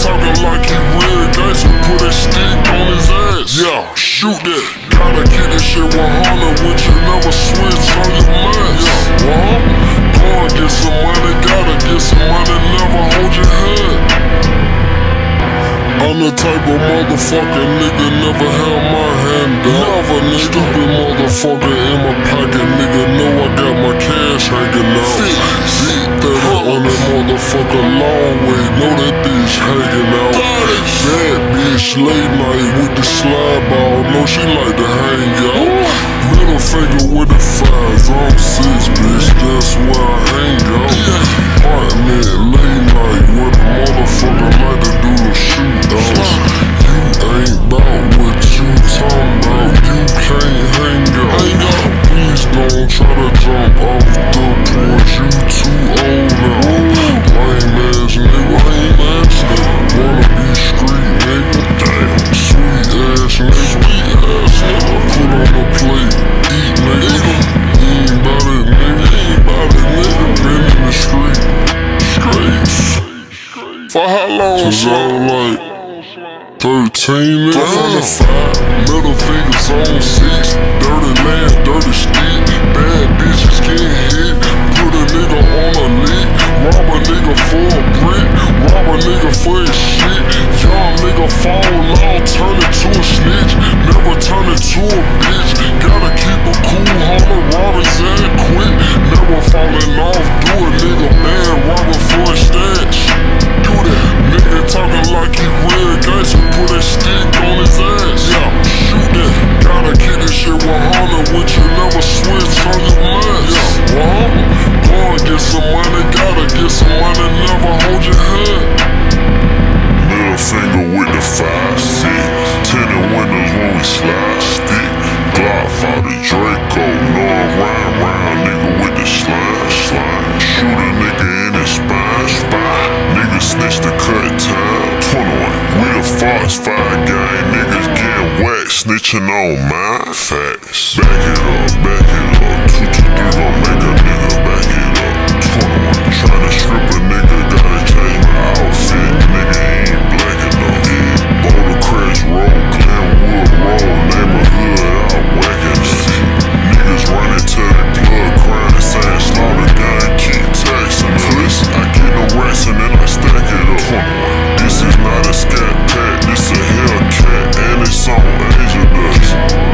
talking like he real gangsta, put a stick on his ass. Yeah, shoot that. Gotta keep this shit 100 with you, never switch on your mind. Yeah, go and get some money, gotta get some money, never hold your head. I'm the type of motherfucker, nigga, never held my hand down. Never, nigga. Stupid motherfucker in my pocket, nigga, know I got my cash hanging out. Beat that on that motherfucker long way, know that bitch hanging out. Bad bitch, late night with the slide ball, know she like to hang out. Middle finger with the fives, I'm 6, bitch, that's where I hang out. Apartment, late night, where the motherfucker like to do the shoot. You ain't bout what you talking about, you can't hang out. Please don't try to jump off the porch, you too old now. Lame ass nigga, wanna be street nigga. Damn, sweet ass nigga, put on the plate, eat nigga. You ain't bout it nigga, been in the streets. For how long? So like 13 nigga. I'm on the 5, middle fingers on 6. Dirty land, dirty stick. Bad bitches get hit. Put a nigga on a lick. Rob a nigga for a brick. Rob a nigga for his shit. Young nigga fall out, turn it to a snitch. Never turn it to a bitch. Gotta keep a cool holler, rob his ass quick. Never falling off, do a nigga bad, robbing for a stash. Do that, nigga talking like he real gangsta, put a stick on his ass. Yeah, shoot that. Gotta keep this shit 100 with you, never switch on your mind. Yeah, go and get some money, gotta get some money, never hold your head. Middle finger with the 5-6, tinted windows when we slide stick. Glock for the Draco, no round nigga with the slime. Shoot a nigga in his spine. Nigga snitch the cut time. 21, we the Fox 5 gang, niggas getting whacked, snitching on my facts. Back it up, 2 to 3 gon' make a nigga back it up. 21, tryna strip a nigga, gotta change my outfit, nigga ain't black enough. Yeah, Boulder Crest Road, Glenwood Road, neighborhood out whacking up. Niggas running to that plug, crying, saying slaughter gang, keep texting us. I get no rest and then I stack it up. 21, this is not a scat pack, this a Hellcat, and it's on Asia Dust.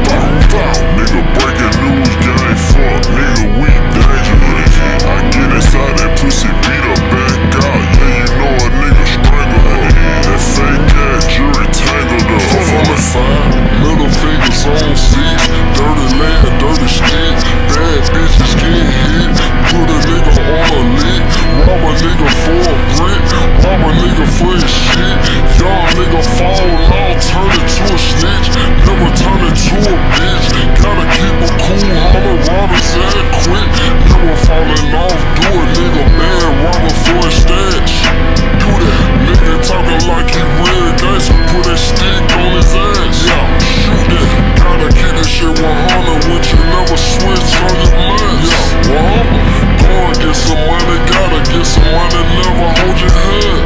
Nigga breaking news, gang fuck, nigga we dangerous. I get inside that pussy, beat her back out, yeah you know a nigga strangle her. That fake ass jury tangled up. I'm on the 5, middle fingers on 6. Dirty land, dirty stick. Bad bitches get hit. Put a nigga on a lick. Rob a nigga for a brick. Rob a nigga for his shit. Young nigga fall out, turn it to a snitch. Never turn it to a bitch. Gotta keep a cool holler, rob his ass quick. Never falling off, do a nigga bad, robbing for his stash. Do that, nigga talking like he real gangsta, put a stick on his ass. Yeah, shoot that. Gotta keep this shit 100 with you, never switch on your mind. Yeah, go and get some money, gotta get some money, never hold your head.